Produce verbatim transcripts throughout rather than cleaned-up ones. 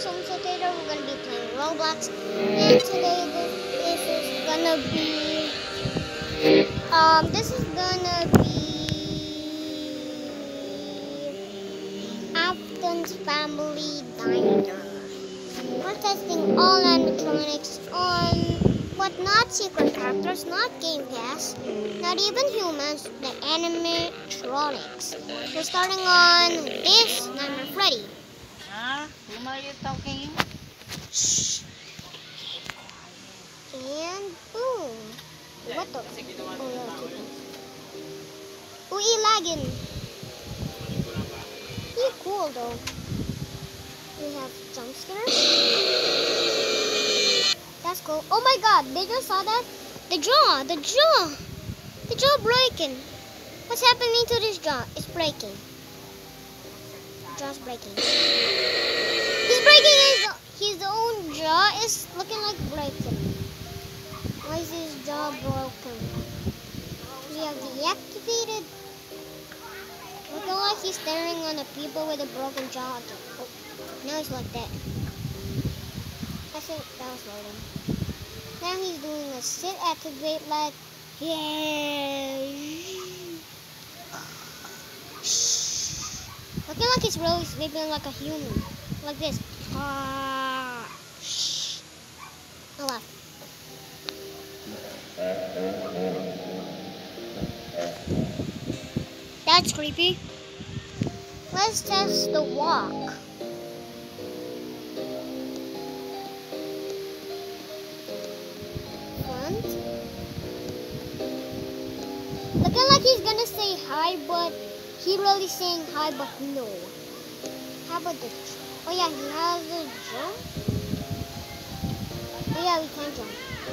awesome. So today we're gonna be playing Roblox, and today this, this is gonna be um this is gonna be Afton's Family Diner. We're testing all animatronics on but not secret characters, not Game Pass, not even humans, the animatronics. We're starting on this Nightmare Freddy. Huh? Whom are you talking? Shh. And boom. What the? Oh yeah, chicken. Uy, lagin. You're cool though. We have jump scares. That's cool. Oh my god, did you saw that? The jaw, the jaw. The jaw breaking. What's happening to this jaw? It's breaking. Jaw's breaking. He's breaking his his own jaw. Is looking like breaking. Why is his jaw broken? We have deactivated. Looking like he's staring on the people with a broken jaw. Oh, now he's like that. I think that was loading. Now he's doing a sit activate like yeah. Looking like he's really sleeping like a human. Like this. Ah. Shh. No laugh. That's creepy. Let's test the walk. Front. Looking like he's gonna say hi, but he really saying hi, but no. How about the jump? Oh yeah, he has a jump. Oh yeah, we can jump.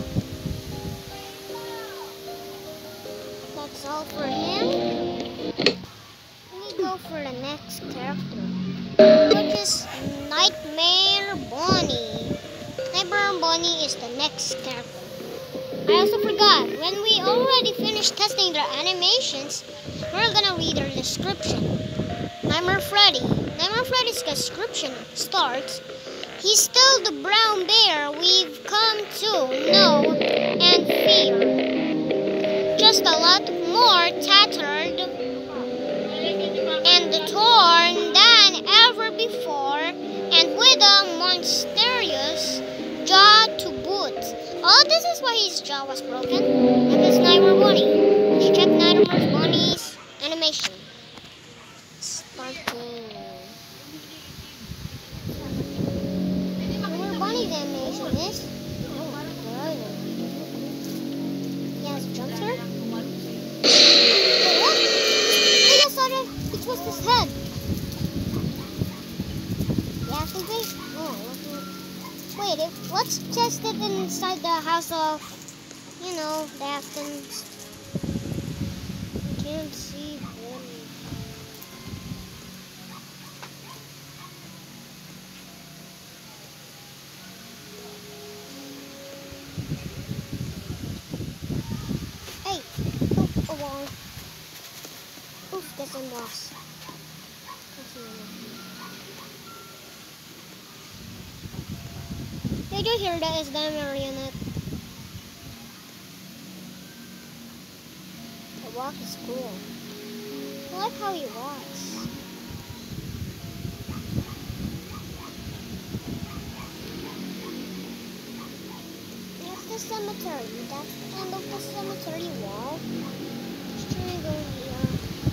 That's all for him. Let me go for the next character, which is Nightmare Bonnie. Nightmare Bonnie is the next character. I also forgot, when we already finished testing their animations, we're gonna read their description. Nightmare Freddy. Nightmare Freddy's description starts, he's still the brown bear we've come to know and fear. Just a lot more tattered and torn than ever before, and with a monstrous jaw to boot. Oh, this is why his jaw was broken. And it's Nightmare Bonnie. Let's check Nightmare Bonnie's animation. Starting. Nightmare Bonnie's animation is. Oh, good. He has a jump scare. Wait, what? I just saw that. It was his head. Deactivate? Oh, wait, if, let's test it inside the house of, you know, the Aftons. I can't see them. Hey, oh, a wall. Oof, there's a moss. Did you hear that? Is the marionette? The walk is cool. I like how he walks. That's the cemetery. That's the end of the cemetery wall. Let's try to go here.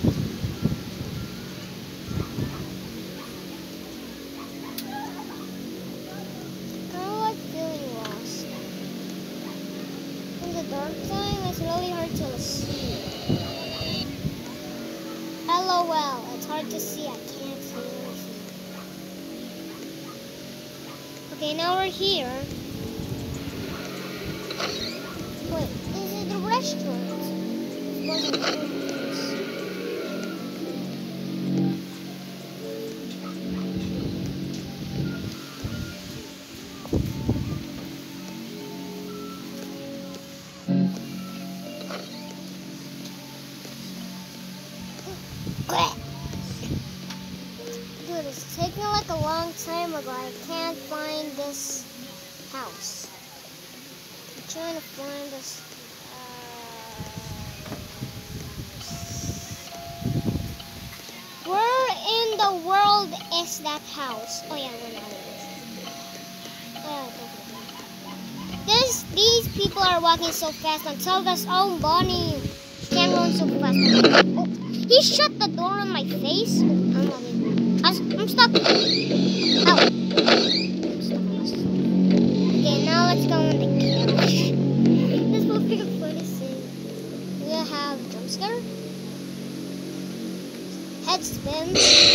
Dark time, it's really hard to see. LOL, it's hard to see, I can't see anything. Okay, now we're here. Wait, this is the restaurant. It wasn't here. Dude, it's taking like a long long time ago. I can't find this house. I'm trying to find this. Uh, where in the world is that house? Oh yeah, we're not in it. Oh, yeah, this, these people are walking so fast. I'm telling us, oh, Bonnie, you can't run so fast. Oh, he shut the door on my face. Oh, I'm not in. I'm stuck. Ow. I'm stuck. Okay, now let's go on the couch. This will be a funny scene. We'll have jump scare, head spin.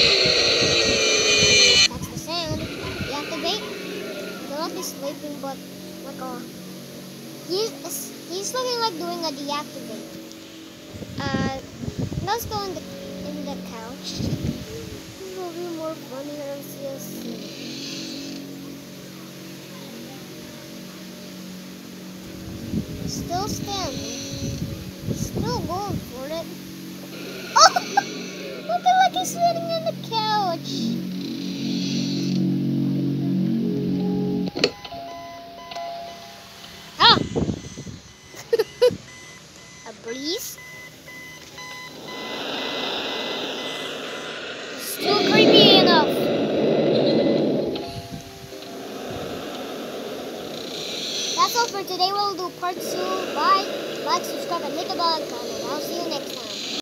That's the sound. Deactivate. He'll not be sleeping, but like a he's he's looking like doing a deactivate. Uh, let's go in the in the couch. This will be more funnier and see us see. Still standing. Still going for it. Oh! Looking like he's sitting on the couch. Ah! A breeze. Still creepy enough. That's all for today. We'll do part two. Bye. Like, subscribe, and hit the bell icon. And I'll see you next time.